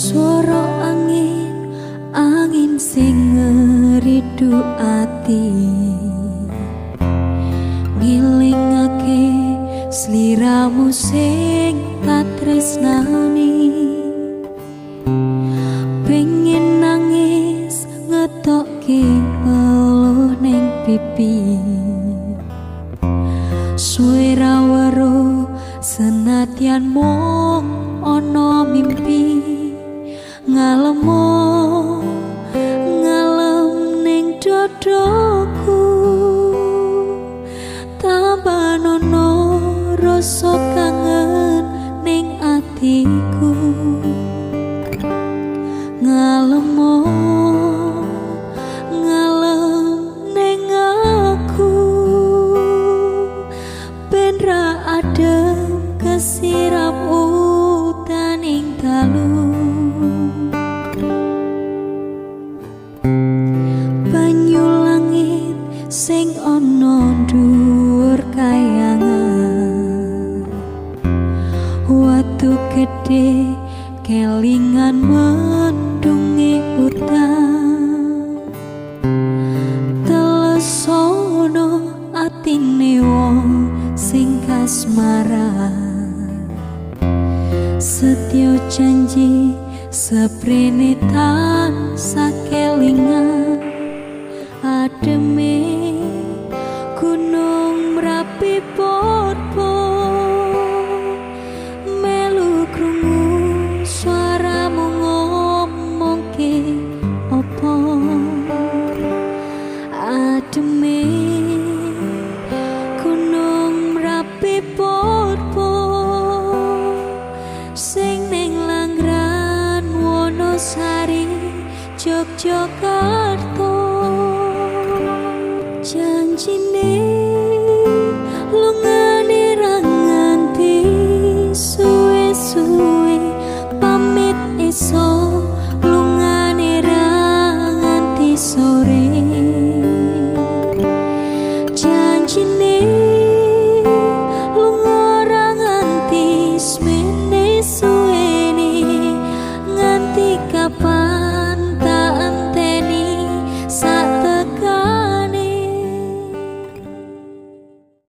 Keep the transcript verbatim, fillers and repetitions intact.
Suara angin, angin sing ngeridu ati, ngilingake sliramu sing tak tresnani. Pengen nangis ngetokke eluh ning pipi, suara weruh senadyan mung ana mimpi. Ngalemo ngalem ning dodoku, tambah nono rasa kangen ning atiku. Ngalemo ngalem ning aku, ben ra adem kesirap udan ing dalu. Sing ana dhuwur kayangan, watu gedhe kelingan mendungi udan. Telesono atine wong sing kasmaran, setya janji seprene tansah kelingan ademe.